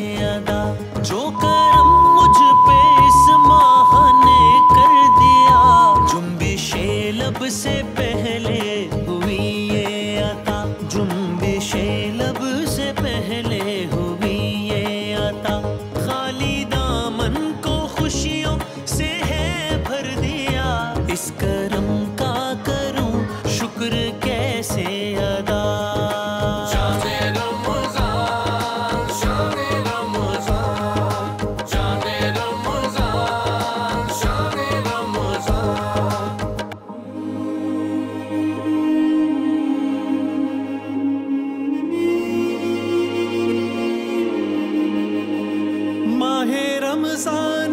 अदा, जो करम मुझ पे इस माह ने कर दिया, जुम्बिशे लब से पहले हुई ये अता, जुम्बिशे लब से पहले हुई ये अता। खाली दामन को खुशियों से है भर दिया, इस करम का करूं शुक्र कैसे अदा। माहे रमज़ान